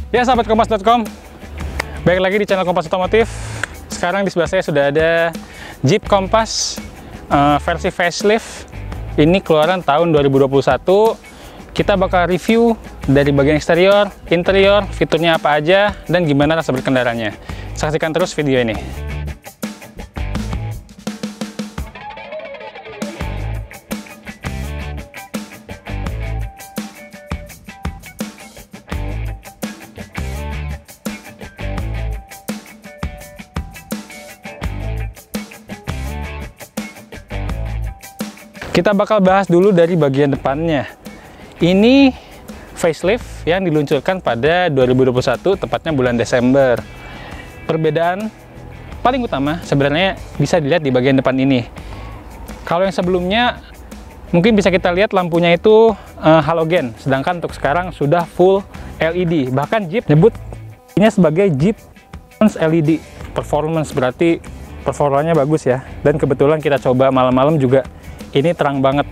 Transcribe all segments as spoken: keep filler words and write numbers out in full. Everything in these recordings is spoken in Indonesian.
Ya sahabat kompas titik com, balik lagi di channel Kompas Otomotif. Sekarang di sebelah saya sudah ada Jeep Compass uh, versi facelift. Ini keluaran tahun dua ribu dua puluh satu. Kita bakal review dari bagian eksterior, interior, fiturnya apa aja, dan gimana rasa berkendaranya. Saksikan terus video ini. Kita bakal bahas dulu dari bagian depannya. Ini facelift yang diluncurkan pada dua ribu dua puluh satu, tepatnya bulan Desember. Perbedaan paling utama sebenarnya bisa dilihat di bagian depan ini. Kalau yang sebelumnya mungkin bisa kita lihat lampunya itu uh, halogen, sedangkan untuk sekarang sudah full L E D. Bahkan Jeep nyebutnya sebagai Jeep L E D Performance, berarti performanya bagus ya. Dan kebetulan kita coba malam-malam juga, ini terang banget.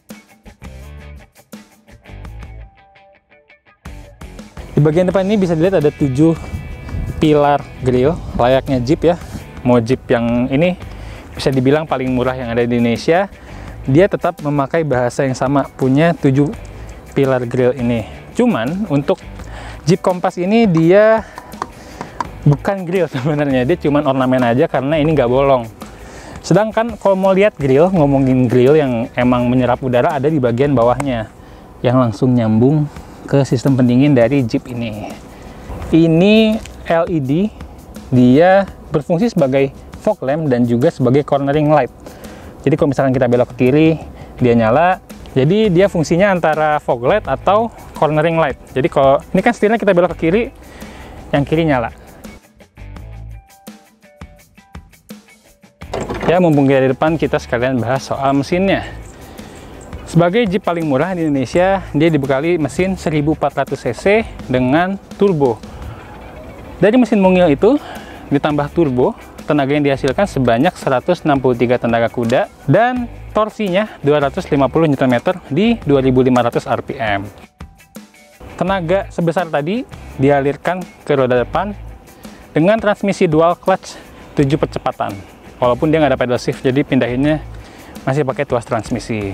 Di bagian depan ini bisa dilihat ada tujuh pilar grill, layaknya Jeep ya. Mau Jeep yang ini bisa dibilang paling murah yang ada di Indonesia, dia tetap memakai bahasa yang sama, punya tujuh pilar grill ini. Cuman untuk Jeep Compass ini dia bukan grill sebenarnya, dia cuman ornamen aja karena ini nggak bolong. Sedangkan kalau mau lihat grill, ngomongin grill yang emang menyerap udara, ada di bagian bawahnya yang langsung nyambung ke sistem pendingin dari Jeep ini. Ini L E D, dia berfungsi sebagai fog lamp dan juga sebagai cornering light. Jadi kalau misalkan kita belok ke kiri, dia nyala. Jadi dia fungsinya antara fog light atau cornering light. Jadi kalau ini kan setirnya kita belok ke kiri, yang kiri nyala. Ya, mumpung kita di depan, kita sekalian bahas soal mesinnya. Sebagai Jeep paling murah di Indonesia, dia dibekali mesin seribu empat ratus cc dengan turbo. Dari mesin mungil itu ditambah turbo, tenaga yang dihasilkan sebanyak seratus enam puluh tiga tenaga kuda dan torsinya dua ratus lima puluh newton meter di dua ribu lima ratus R P M. Tenaga sebesar tadi dialirkan ke roda depan dengan transmisi dual clutch tujuh percepatan. Walaupun dia nggak ada pedal shift, jadi pindahinnya masih pakai tuas transmisi.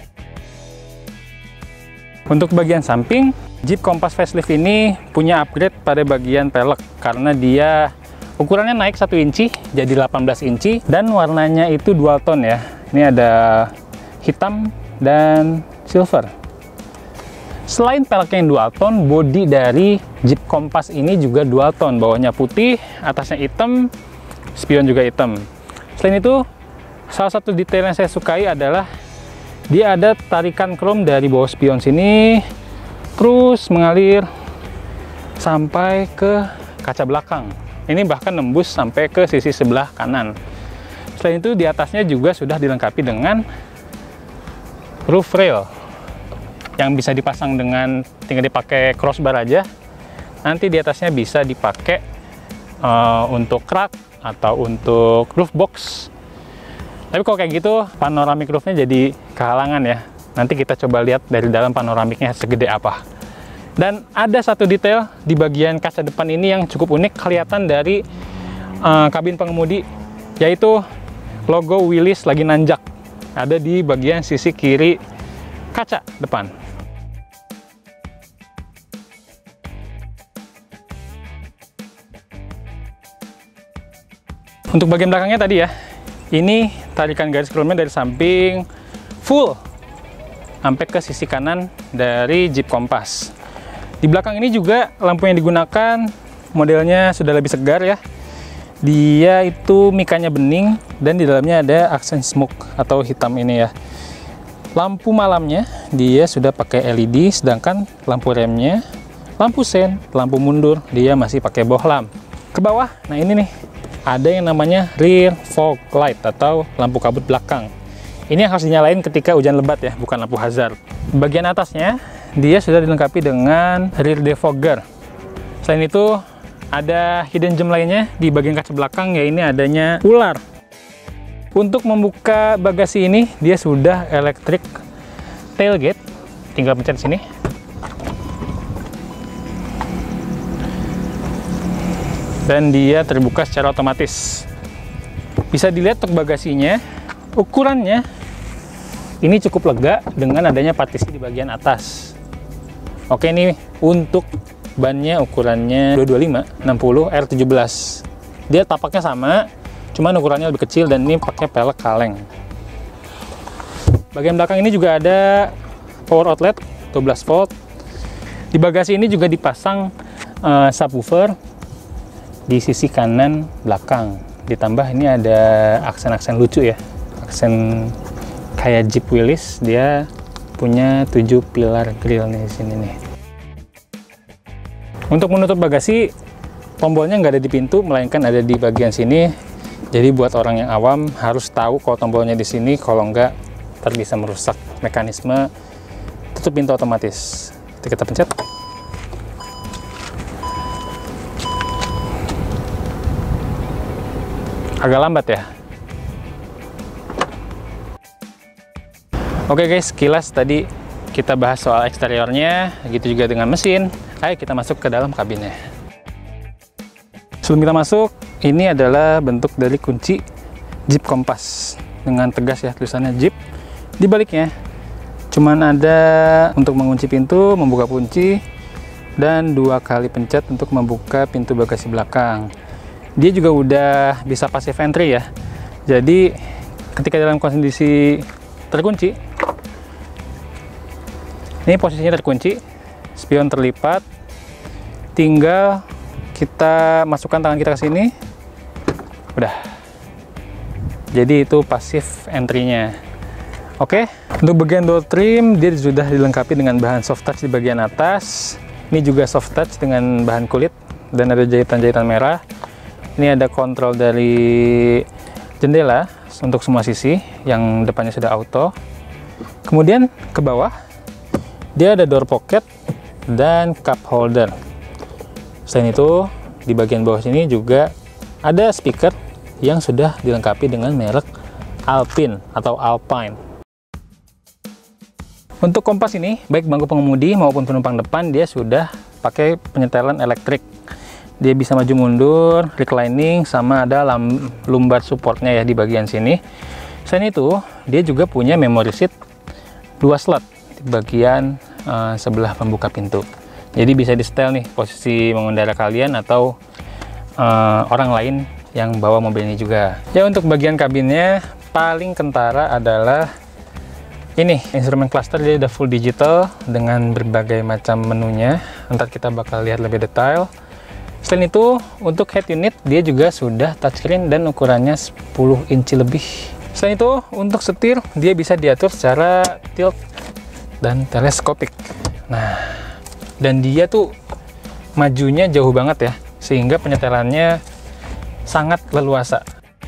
Untuk bagian samping, Jeep Compass facelift ini punya upgrade pada bagian pelek karena dia ukurannya naik satu inci jadi delapan belas inci dan warnanya itu dual tone ya. Ini ada hitam dan silver. Selain peleknya yang dual tone, bodi dari Jeep Compass ini juga dual tone. Bawahnya putih, atasnya hitam, spion juga hitam. Selain itu, salah satu detail yang saya sukai adalah dia ada tarikan krom dari bawah spion sini terus mengalir sampai ke kaca belakang. Ini bahkan nembus sampai ke sisi sebelah kanan. Selain itu, di atasnya juga sudah dilengkapi dengan roof rail yang bisa dipasang dengan tinggal dipakai crossbar aja. Nanti di atasnya bisa dipakai uh, untuk rak atau untuk roof box. Tapi kalau kayak gitu, panoramik roofnya jadi kehalangan ya. Nanti kita coba lihat dari dalam panoramiknya segede apa. Dan ada satu detail di bagian kaca depan ini yang cukup unik, kelihatan dari uh, kabin pengemudi, yaitu logo Willys lagi nanjak. Ada di bagian sisi kiri kaca depan. Untuk bagian belakangnya tadi ya, ini tarikan garis kromnya dari samping full sampai ke sisi kanan dari Jeep Compass. Di belakang ini juga lampu yang digunakan modelnya sudah lebih segar ya. Dia itu mikanya bening dan di dalamnya ada aksen smoke atau hitam ini ya. Lampu malamnya dia sudah pakai L E D, sedangkan lampu remnya, lampu sen, lampu mundur dia masih pakai bohlam. Ke bawah, nah ini nih, ada yang namanya rear fog light atau lampu kabut belakang. Ini yang harus dinyalain ketika hujan lebat ya, bukan lampu hazard. Bagian atasnya dia sudah dilengkapi dengan rear defogger. Selain itu ada hidden gem lainnya di bagian kaca belakang, ya ini adanya ular. Untuk membuka bagasi ini dia sudah electric tailgate, tinggal pencet sini. dan dia terbuka secara otomatis. Bisa dilihat untuk bagasinya, ukurannya ini cukup lega dengan adanya partisi di bagian atas. Oke, ini untuk bannya ukurannya dua dua lima enam puluh R tujuh belas. Dia tapaknya sama, cuman ukurannya lebih kecil dan ini pakai pelek kaleng. Bagian belakang ini juga ada power outlet dua belas volt. Di bagasi ini juga dipasang uh, subwoofer di sisi kanan belakang. Ditambah ini ada aksen-aksen lucu ya, aksen kayak Jeep Willys. Dia punya tujuh pilar grill nih di sini nih. Untuk menutup bagasi, tombolnya nggak ada di pintu, melainkan ada di bagian sini. Jadi buat orang yang awam harus tahu kalau tombolnya di sini, kalau nggak ntar bisa merusak mekanisme tutup pintu otomatis. Jadi kita pencet. Agak lambat ya. Oke guys, sekilas tadi kita bahas soal eksteriornya, gitu juga dengan mesin. Ayo kita masuk ke dalam kabinnya. Sebelum kita masuk, ini adalah bentuk dari kunci Jeep Compass dengan tegas ya tulisannya Jeep. Di baliknya cuman ada untuk mengunci pintu, membuka kunci, dan dua kali pencet untuk membuka pintu bagasi belakang. Dia juga udah bisa passive entry ya. Jadi ketika dalam kondisi terkunci, ini posisinya terkunci, spion terlipat, tinggal kita masukkan tangan kita ke sini, udah. Jadi itu passive entry-nya. Oke, untuk bagian door trim dia sudah dilengkapi dengan bahan soft touch di bagian atas. Ini juga soft touch dengan bahan kulit dan ada jahitan-jahitan merah. Ini ada kontrol dari jendela untuk semua sisi, yang depannya sudah auto. Kemudian ke bawah dia ada door pocket dan cup holder. Selain itu di bagian bawah sini juga ada speaker yang sudah dilengkapi dengan merek Alpine atau Alpine. Untuk Compass ini, baik bangku pengemudi maupun penumpang depan, dia sudah pakai penyetelan elektrik. Dia bisa maju mundur, reclining, sama ada lumbar supportnya ya di bagian sini. Selain itu, dia juga punya memory seat dua slot di bagian uh, sebelah pembuka pintu. Jadi bisa di setel nih posisi mengendara kalian atau uh, orang lain yang bawa mobil ini juga. Ya, untuk bagian kabinnya paling kentara adalah ini instrumen cluster. Dia udah full digital dengan berbagai macam menunya. Ntar kita bakal lihat lebih detail. Selain itu, untuk head unit dia juga sudah touchscreen dan ukurannya sepuluh inci lebih. Selain itu, untuk setir dia bisa diatur secara tilt dan teleskopik. Nah, dan dia tuh majunya jauh banget ya, sehingga penyetelannya sangat leluasa.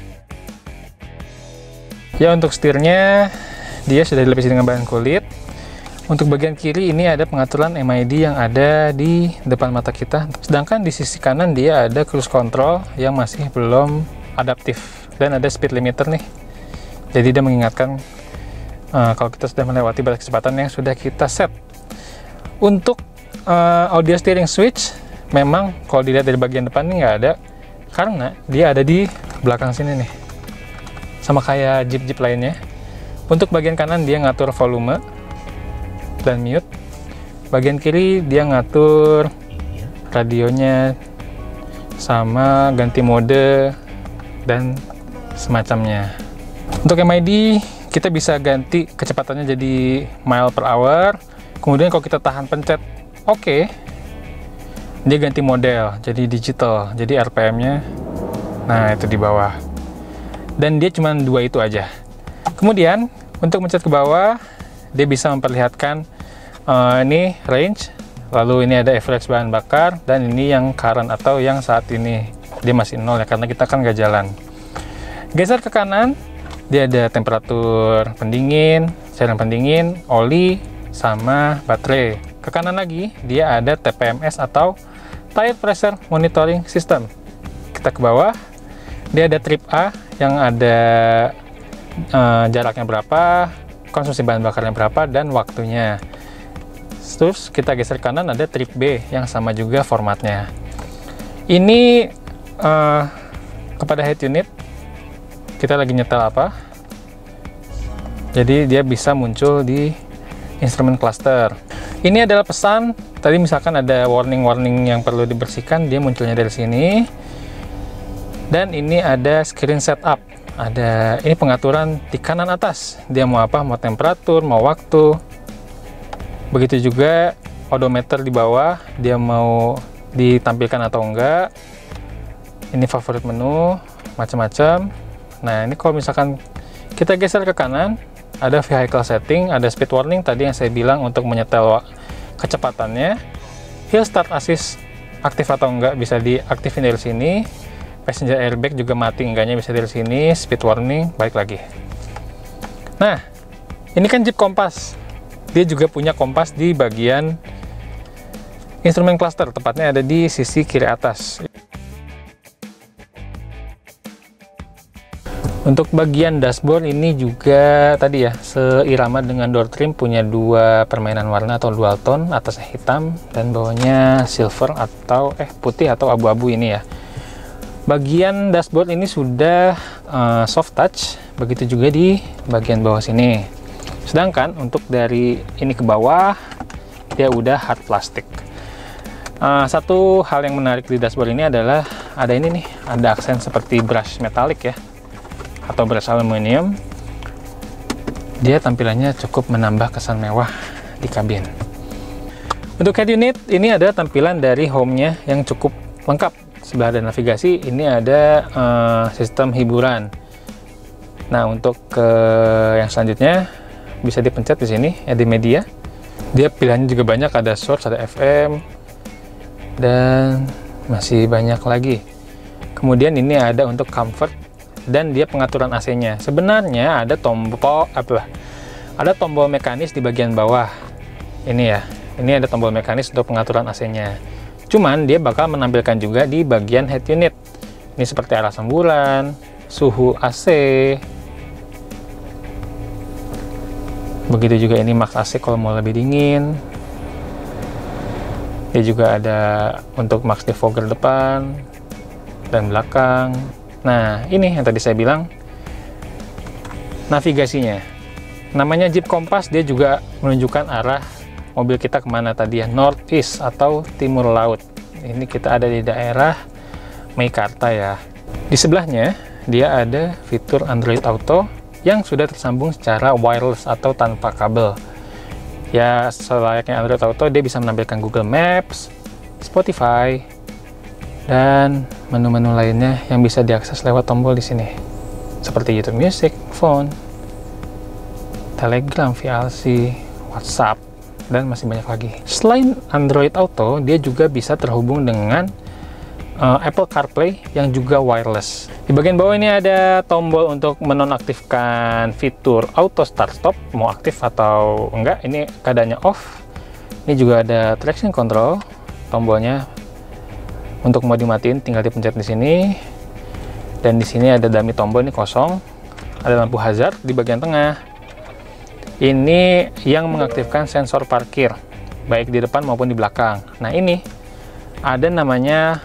Ya, untuk setirnya dia sudah dilapisi dengan bahan kulit. Untuk bagian kiri ini ada pengaturan M I D yang ada di depan mata kita. Sedangkan di sisi kanan dia ada cruise control yang masih belum adaptif. Dan ada speed limiter nih. Jadi dia mengingatkan uh, kalau kita sudah melewati batas kecepatan yang sudah kita set. Untuk uh, audio steering switch, memang kalau dilihat dari bagian depan ini nggak ada. Karena dia ada di belakang sini nih. Sama kayak Jeep-Jeep lainnya. Untuk bagian kanan dia ngatur volume dan mute. Bagian kiri dia ngatur radionya sama ganti mode dan semacamnya. Untuk M I D kita bisa ganti kecepatannya jadi mile per hour. Kemudian kalau kita tahan pencet oke, okay, dia ganti model jadi digital, jadi R P M-nya nah itu di bawah. Dan dia cuma dua itu aja. Kemudian untuk mencet ke bawah dia bisa memperlihatkan uh, ini range, lalu ini ada average bahan bakar, dan ini yang current atau yang saat ini dia masih nol ya karena kita kan nggak jalan. Geser ke kanan dia ada temperatur pendingin, cairan pendingin, oli, sama baterai. Ke kanan lagi dia ada T P M S atau Tire Pressure Monitoring System. Kita ke bawah dia ada trip A yang ada Uh, jaraknya berapa, konsumsi bahan bakarnya berapa, dan waktunya. Terus kita geser kanan ada trip B yang sama juga formatnya. Ini uh, kepada head unit, kita lagi nyetel apa, jadi dia bisa muncul di instrumen cluster. Ini adalah pesan, tadi misalkan ada warning-warning yang perlu dibersihkan, dia munculnya dari sini. Dan ini ada screen setup, ada ini pengaturan di kanan atas, dia mau apa, mau temperatur, mau waktu. Begitu juga odometer di bawah, dia mau ditampilkan atau enggak. Ini favorit menu, macam-macam. Nah, ini kalau misalkan kita geser ke kanan, ada vehicle setting, ada speed warning tadi yang saya bilang untuk menyetel kecepatannya. Hill start assist aktif atau enggak bisa diaktifin dari sini. Passenger airbag juga mati enggaknya bisa dari sini. Speed warning balik lagi. Nah, ini kan Jeep Compass, dia juga punya kompas di bagian instrumen cluster, tepatnya ada di sisi kiri atas. Untuk bagian dashboard ini juga tadi ya seirama dengan door trim, punya dua permainan warna atau dual tone, atasnya hitam dan bawahnya silver atau eh putih atau abu-abu ini ya. Bagian dashboard ini sudah uh, soft touch, begitu juga di bagian bawah sini. Sedangkan untuk dari ini ke bawah dia udah hard plastik. Uh, satu hal yang menarik di dashboard ini adalah ada ini nih, ada aksen seperti brush metalik ya, atau brush aluminium. Dia tampilannya cukup menambah kesan mewah di kabin. Untuk head unit ini ada tampilan dari home-nya yang cukup lengkap. Sebelah ada navigasi, ini ada uh, sistem hiburan. Nah, untuk ke yang selanjutnya bisa dipencet di sini ya, di media. Dia pilihannya juga banyak, ada source, ada F M, dan masih banyak lagi. Kemudian ini ada untuk comfort dan dia pengaturan A C-nya. Sebenarnya ada tombol apa? Ada tombol mekanis di bagian bawah. Ini ya. Ini ada tombol mekanis untuk pengaturan A C-nya. Cuman dia bakal menampilkan juga di bagian head unit. Ini seperti arah semburan, suhu A C. Begitu juga ini max A C kalau mau lebih dingin. Dia juga ada untuk max defogger depan dan belakang. Nah, ini yang tadi saya bilang navigasinya. Namanya Jeep Compass, dia juga menunjukkan arah mobil kita kemana tadi ya, northeast atau timur laut. Ini kita ada di daerah Meikarta ya. Di sebelahnya dia ada fitur Android Auto yang sudah tersambung secara wireless atau tanpa kabel. Ya, selayaknya Android Auto, dia bisa menampilkan Google Maps, Spotify, dan menu-menu lainnya yang bisa diakses lewat tombol di sini. Seperti YouTube Music, phone, Telegram, V L C, WhatsApp, dan masih banyak lagi. Selain Android Auto, dia juga bisa terhubung dengan uh, Apple CarPlay yang juga wireless. Di bagian bawah ini ada tombol untuk menonaktifkan fitur auto start stop, mau aktif atau enggak. Ini keadaannya off. Ini juga ada traction control, tombolnya untuk mau dimatiin tinggal dipencet di sini. Dan di sini ada dummy tombol, ini kosong. Ada lampu hazard di bagian tengah. Ini yang mengaktifkan sensor parkir, baik di depan maupun di belakang. Nah, ini ada namanya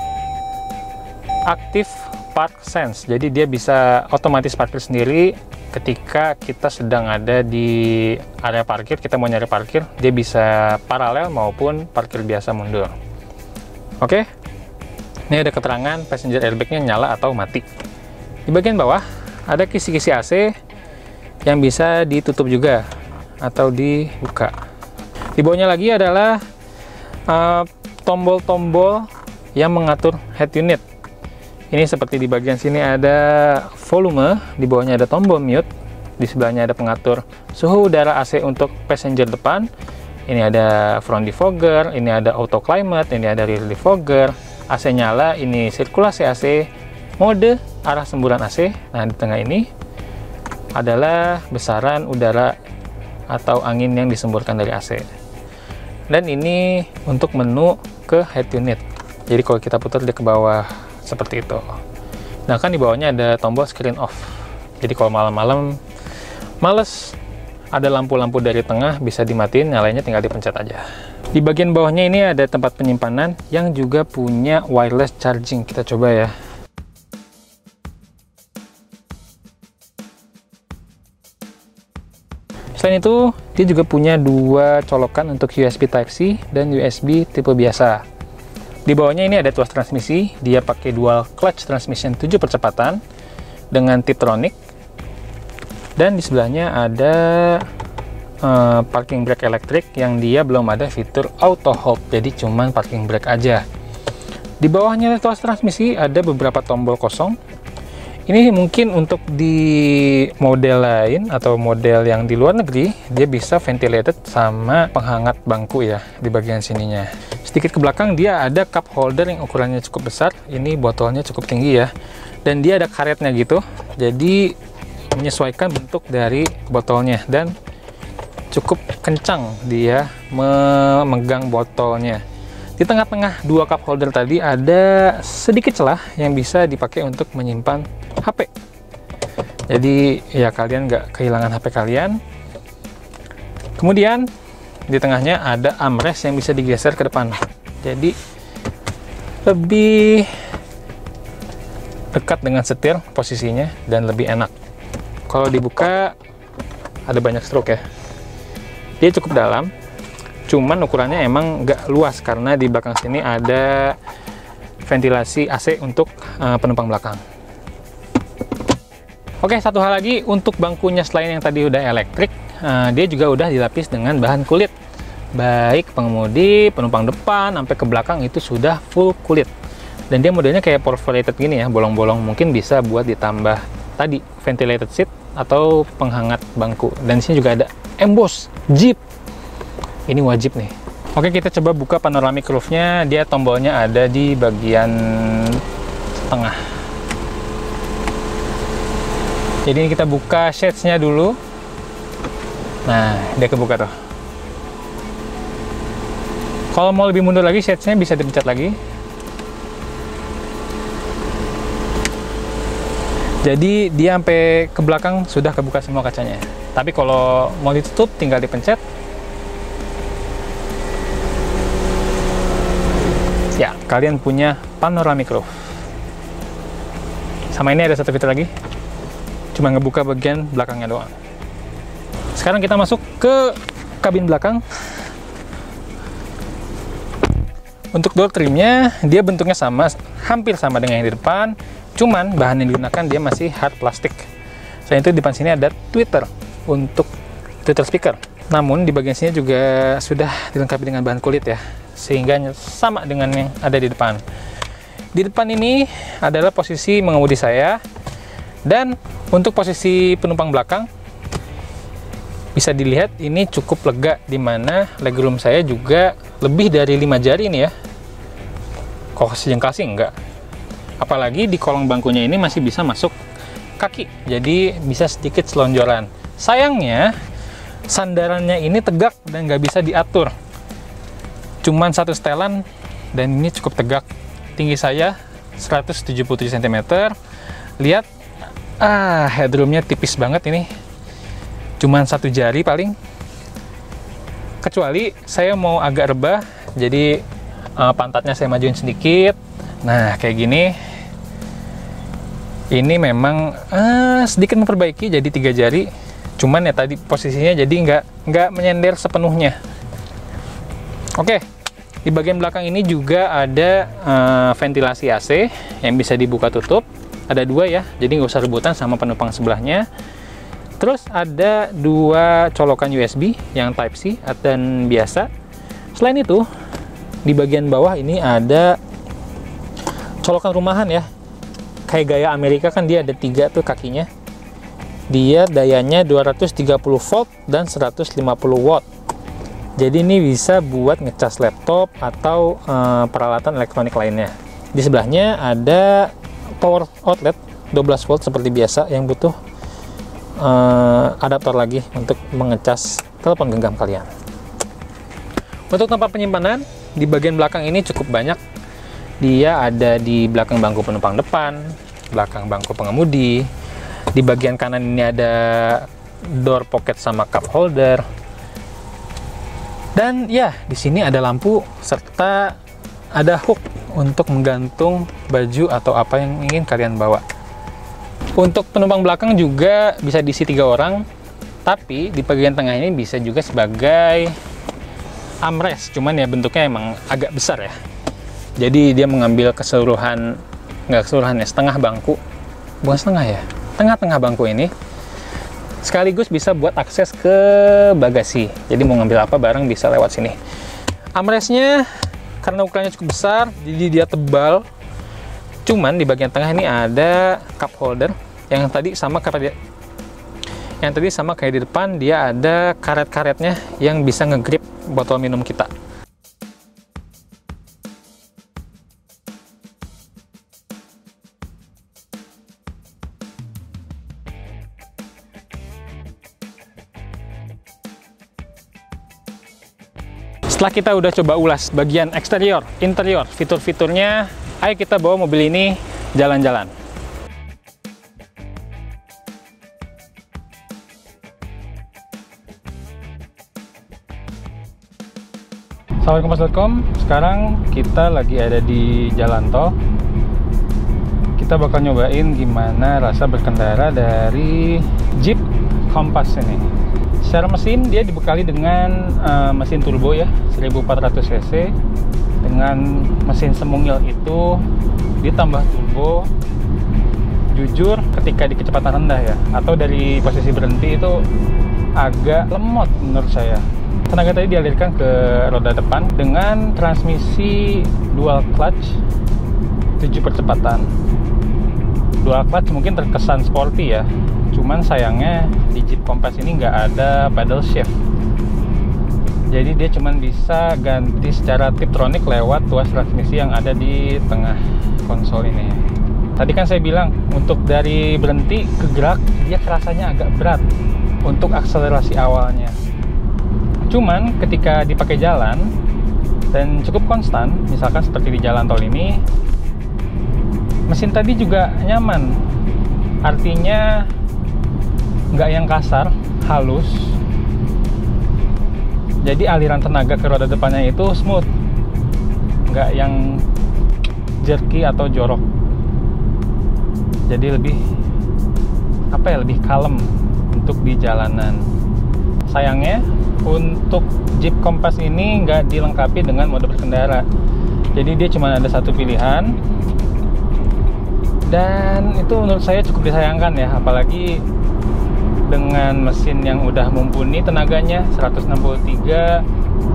Active Park Sense. Jadi dia bisa otomatis parkir sendiri ketika kita sedang ada di area parkir, kita mau nyari parkir, dia bisa paralel maupun parkir biasa mundur. Oke. Ini ada keterangan passenger airbag-nya nyala atau mati. Di bagian bawah ada kisi-kisi A C yang bisa ditutup juga atau dibuka. Di bawahnya lagi adalah tombol-tombol uh, yang mengatur head unit. Ini seperti di bagian sini ada volume, di bawahnya ada tombol mute, di sebelahnya ada pengatur suhu udara A C untuk passenger depan. Ini ada front defogger, ini ada auto climate, ini ada rear defogger, A C nyala, ini sirkulasi A C, mode arah semburan A C. Nah, di tengah ini adalah besaran udara atau angin yang disemburkan dari A C. Dan ini untuk menu ke head unit. Jadi kalau kita putar dia ke bawah seperti itu. Nah, kan di bawahnya ada tombol screen off. Jadi kalau malam-malam males, ada lampu-lampu dari tengah bisa dimatiin, nyalainnya tinggal dipencet aja. Di bagian bawahnya ini ada tempat penyimpanan yang juga punya wireless charging. Kita coba ya. Selain itu, dia juga punya dua colokan untuk U S B Type-C dan U S B tipe biasa. Di bawahnya ini ada tuas transmisi. Dia pakai dual clutch transmission tujuh percepatan dengan Tiptronic. Dan di sebelahnya ada Uh, parking brake elektrik yang dia belum ada fitur auto hold, jadi cuman parking brake aja. Di bawahnya tuas transmisi ada beberapa tombol kosong. Ini mungkin untuk di model lain atau model yang di luar negeri, dia bisa ventilated sama penghangat bangku ya di bagian sininya. Sedikit ke belakang dia ada cup holder yang ukurannya cukup besar. Ini botolnya cukup tinggi ya, dan dia ada karetnya gitu, jadi menyesuaikan bentuk dari botolnya dan cukup kencang dia memegang botolnya. Di tengah-tengah dua cup holder tadi ada sedikit celah yang bisa dipakai untuk menyimpan H P. Jadi ya kalian nggak kehilangan H P kalian. Kemudian di tengahnya ada armrest yang bisa digeser ke depan. Jadi lebih dekat dengan setir posisinya dan lebih enak. Kalau dibuka ada banyak stroke ya. Dia cukup dalam, cuman ukurannya emang nggak luas karena di belakang sini ada ventilasi A C untuk uh, penumpang belakang. Oke, satu hal lagi untuk bangkunya, selain yang tadi udah elektrik, uh, dia juga udah dilapis dengan bahan kulit. Baik pengemudi, penumpang depan, sampai ke belakang itu sudah full kulit. Dan dia modelnya kayak perforated gini ya, bolong-bolong, mungkin bisa buat ditambah tadi ventilated seat atau penghangat bangku. Dan di sini juga ada emboss Jeep, ini wajib nih. Oke, kita coba buka panoramic roof-nya. Dia tombolnya ada di bagian tengah. Jadi ini kita buka shades-nya dulu. Nah, dia kebuka tuh. Kalau mau lebih mundur lagi, shades-nya bisa dipencet lagi. Jadi dia sampai ke belakang sudah kebuka semua kacanya. Tapi kalau mau ditutup tinggal dipencet. Ya, kalian punya panoramic roof. Sama ini ada satu fitur lagi. Cuma ngebuka bagian belakangnya doang. Sekarang kita masuk ke kabin belakang. Untuk door trimnya, dia bentuknya sama, hampir sama dengan yang di depan. Cuman bahan yang digunakan dia masih hard plastik. Selain itu di depan sini ada tweeter untuk tweeter speaker. Namun di bagian sini juga sudah dilengkapi dengan bahan kulit ya, sehingga sama dengan yang ada di depan. Di depan ini adalah posisi mengemudi saya, dan untuk posisi penumpang belakang bisa dilihat ini cukup lega, dimana legroom saya juga lebih dari lima jari ini ya. Kok sejengkal sih enggak. Apalagi di kolong bangkunya ini masih bisa masuk kaki, jadi bisa sedikit selonjoran. Sayangnya sandarannya ini tegak dan nggak bisa diatur. Cuman satu setelan dan ini cukup tegak. Tinggi saya seratus tujuh puluh tujuh sentimeter. Lihat, ah headroomnya tipis banget ini. Cuman satu jari paling. Kecuali saya mau agak rebah, jadi uh, pantatnya saya majuin sedikit. Nah kayak gini. Ini memang uh, sedikit memperbaiki jadi tiga jari. Cuman ya tadi posisinya jadi nggak nggak menyender sepenuhnya. Oke, di bagian belakang ini juga ada uh, ventilasi A C yang bisa dibuka tutup. Ada dua ya, jadi nggak usah rebutan sama penumpang sebelahnya. Terus ada dua colokan U S B yang Type C dan biasa. Selain itu, di bagian bawah ini ada colokan rumahan ya. Kayak gaya Amerika kan dia ada tiga tuh kakinya. Dia dayanya dua ratus tiga puluh volt dan seratus lima puluh watt. Jadi ini bisa buat ngecas laptop atau uh, peralatan elektronik lainnya. Di sebelahnya ada power outlet dua belas volt seperti biasa yang butuh uh, adaptor lagi untuk mengecas telepon genggam kalian. Untuk tempat penyimpanan di bagian belakang ini cukup banyak. Dia ada di belakang bangku penumpang depan, belakang bangku pengemudi. Di bagian kanan ini ada door pocket sama cup holder. Dan ya, di sini ada lampu serta ada hook untuk menggantung baju atau apa yang ingin kalian bawa. Untuk penumpang belakang juga bisa diisi tiga orang, tapi di bagian tengah ini bisa juga sebagai armrest, cuman ya bentuknya emang agak besar ya. Jadi dia mengambil keseluruhan, nggak keseluruhan ya, setengah bangku, bukan setengah ya, tengah-tengah bangku ini. Sekaligus bisa buat akses ke bagasi. Jadi mau ngambil apa barang bisa lewat sini. Armrestnya karena ukurannya cukup besar, jadi dia tebal. Cuman di bagian tengah ini ada cup holder yang tadi sama kayak yang tadi sama kayak di depan, dia ada karet-karetnya yang bisa ngegrip botol minum kita. Setelah kita udah coba ulas bagian eksterior, interior, fitur-fiturnya, ayo kita bawa mobil ini jalan-jalan. Sahabat kompas titik com, sekarang kita lagi ada di jalan tol. Kita bakal nyobain gimana rasa berkendara dari Jeep Compass ini. Secara mesin dia dibekali dengan uh, mesin turbo ya, seribu empat ratus cc. Dengan mesin semungil itu ditambah turbo. Jujur ketika di kecepatan rendah ya, atau dari posisi berhenti itu agak lemot menurut saya. Tenaga tadi dialirkan ke roda depan dengan transmisi dual clutch tujuh percepatan. Dual clutch mungkin terkesan sporty ya, cuman sayangnya di Jeep Compass ini nggak ada paddle shift. Jadi dia cuman bisa ganti secara tiptronic lewat tuas transmisi yang ada di tengah konsol ini. Tadi kan saya bilang untuk dari berhenti ke gerak dia rasanya agak berat untuk akselerasi awalnya. Cuman ketika dipakai jalan dan cukup konstan, misalkan seperti di jalan tol ini, mesin tadi juga nyaman. Artinya nggak yang kasar, halus. Jadi aliran tenaga ke roda depannya itu smooth, nggak yang jerky atau jorok. Jadi lebih apa ya, lebih kalem untuk di jalanan. Sayangnya untuk Jeep Compass ini nggak dilengkapi dengan mode berkendara. Jadi dia cuma ada satu pilihan, dan itu menurut saya cukup disayangkan ya, apalagi dengan mesin yang udah mumpuni tenaganya seratus enam puluh tiga,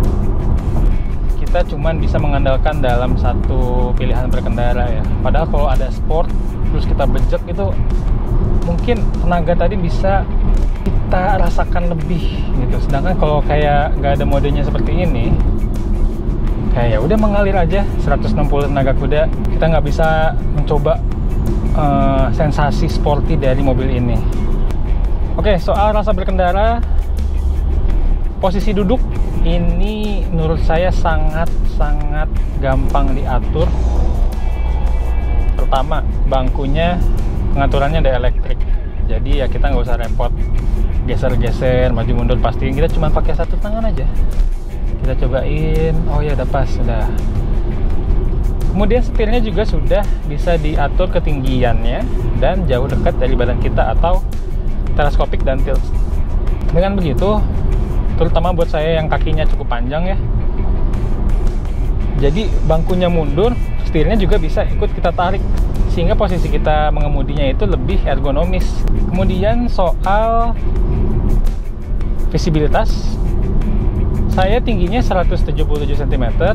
kita cuman bisa mengandalkan dalam satu pilihan berkendara ya. Padahal kalau ada sport terus kita bejek itu mungkin tenaga tadi bisa kita rasakan lebih gitu. Sedangkan kalau kayak nggak ada modenya seperti ini, kayak ya udah mengalir aja seratus enam puluh tenaga kuda, kita nggak bisa mencoba uh, sensasi sporty dari mobil ini. Oke, soal rasa berkendara, posisi duduk ini menurut saya sangat-sangat gampang diatur. Pertama, bangkunya pengaturannya ada elektrik, jadi ya kita nggak usah repot geser-geser, maju mundur, pastiin kita cuma pakai satu tangan aja. Kita cobain, oh ya udah pas, sudah. Kemudian setirnya juga sudah bisa diatur ketinggiannya dan jauh dekat dari badan kita atau teleskopik dan tilt. Dengan begitu, terutama buat saya yang kakinya cukup panjang ya, jadi bangkunya mundur, setirnya juga bisa ikut kita tarik, sehingga posisi kita mengemudinya itu lebih ergonomis. Kemudian soal visibilitas, saya tingginya seratus tujuh puluh tujuh sentimeter.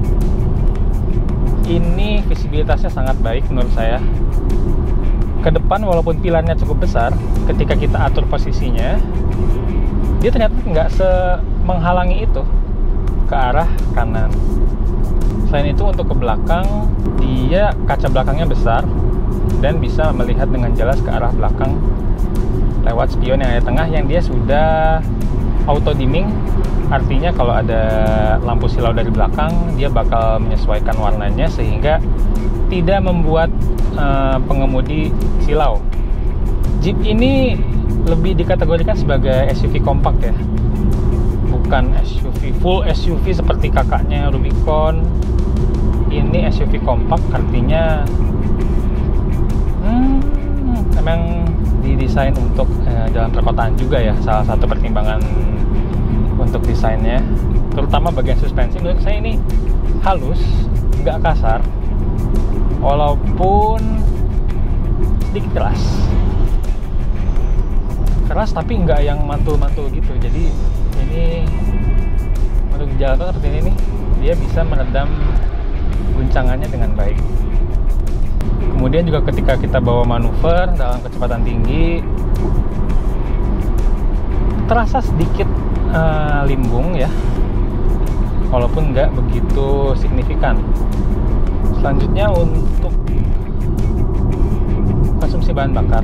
Ini visibilitasnya sangat baik menurut saya. Ke depan walaupun pilarnya cukup besar, ketika kita atur posisinya, dia ternyata nggak semenghalangi itu ke arah kanan. Selain itu untuk ke belakang, dia kaca belakangnya besar dan bisa melihat dengan jelas ke arah belakang lewat spion yang ada di tengah, yang dia sudah auto dimming. Artinya kalau ada lampu silau dari belakang, dia bakal menyesuaikan warnanya sehingga tidak membuat uh, pengemudi silau. Jeep ini lebih dikategorikan sebagai S U V kompak ya, bukan S U V full S U V seperti kakaknya Rubicon. Ini S U V kompak, artinya hmm, memang didesain untuk eh, jalan perkotaan juga ya. Salah satu pertimbangan untuk desainnya, terutama bagian suspensi menurut saya ini halus, nggak kasar, walaupun sedikit keras. Keras tapi nggak yang mantul-mantul gitu. Jadi ini untuk jalan tol seperti ini nih, dia bisa meredam guncangannya dengan baik. Kemudian juga ketika kita bawa manuver dalam kecepatan tinggi, terasa sedikit uh, limbung ya, walaupun nggak begitu signifikan. Selanjutnya untuk konsumsi bahan bakar.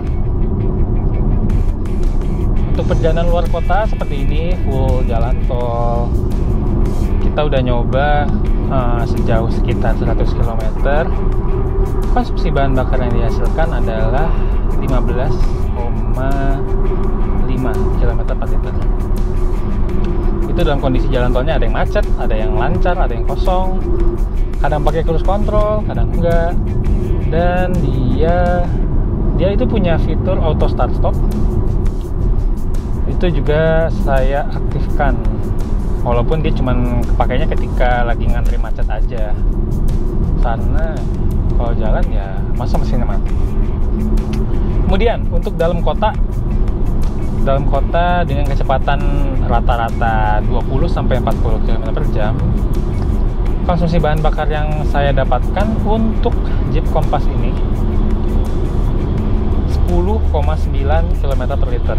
Untuk perjalanan luar kota seperti ini, full jalan tol, kita udah nyoba uh, sejauh sekitar seratus kilometer. Konsumsi bahan bakar yang dihasilkan adalah lima belas koma lima kilometer per liter. Itu dalam kondisi jalan tolnya ada yang macet, ada yang lancar, ada yang kosong, kadang pakai cruise control, kadang enggak. Dan dia dia itu punya fitur auto start stop. Itu juga saya aktifkan, walaupun dia cuman kepakainya ketika lagi ngantri macet aja, karena kalau jalan ya masa mesinnya mati. Kemudian untuk dalam kota dalam kota dengan kecepatan rata-rata dua puluh sampai empat puluh kilometer per jam, konsumsi bahan bakar yang saya dapatkan untuk Jeep Compass ini sepuluh koma sembilan kilometer per liter.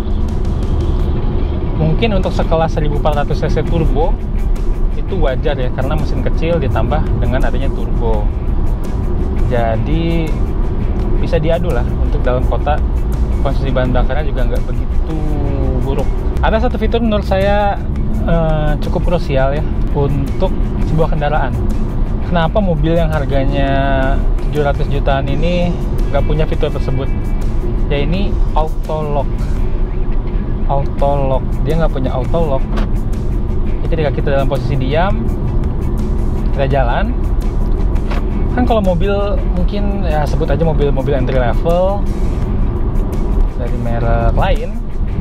Mungkin untuk sekelas seribu empat ratus cc turbo itu wajar ya, karena mesin kecil ditambah dengan adanya turbo. Jadi bisa diadu lah. Untuk dalam kota konsumsi bahan bakarnya juga nggak begitu buruk. Ada satu fitur menurut saya eh, cukup krusial ya untuk sebuah kendaraan. Kenapa mobil yang harganya tujuh ratus jutaan ini nggak punya fitur tersebut? Ya ini auto lock. Auto lock, dia nggak punya auto lock. Jadi ketika kita dalam posisi diam, kita jalan, kan kalau mobil mungkin ya sebut aja mobil-mobil entry level dari merek lain,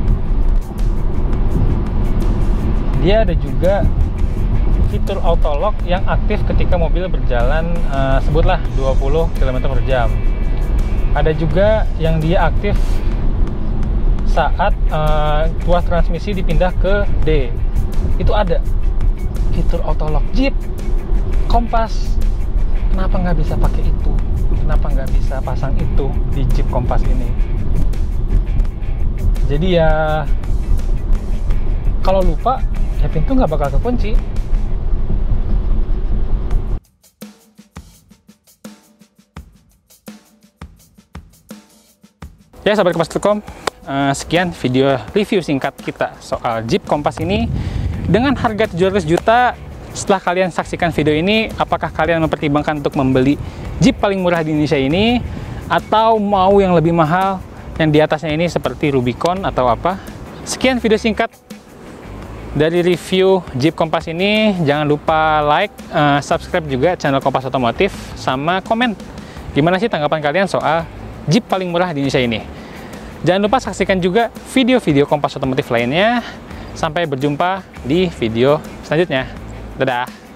dia ada juga fitur auto lock yang aktif ketika mobil berjalan uh, sebutlah dua puluh kilometer per jam. Ada juga yang dia aktif saat uh, tuas transmisi dipindah ke D. Itu ada fitur auto lock. Jeep Compass kenapa nggak bisa pakai itu? Kenapa nggak bisa pasang itu di Jeep Compass ini? Jadi ya kalau lupa ya pintu nggak bakal kekunci. Ya sahabat Kompas titik com, Uh, sekian video review singkat kita soal Jeep Compass ini dengan harga tujuh ratus juta. Setelah kalian saksikan video ini, apakah kalian mempertimbangkan untuk membeli Jeep paling murah di Indonesia ini, atau mau yang lebih mahal yang di atasnya ini seperti Rubicon atau apa? Sekian video singkat dari review Jeep Compass ini. Jangan lupa like, uh, subscribe juga channel Kompas Otomotif, sama komen gimana sih tanggapan kalian soal Jeep paling murah di Indonesia ini. Jangan lupa saksikan juga video-video Kompas Otomotif lainnya. Sampai berjumpa di video selanjutnya. Dadah!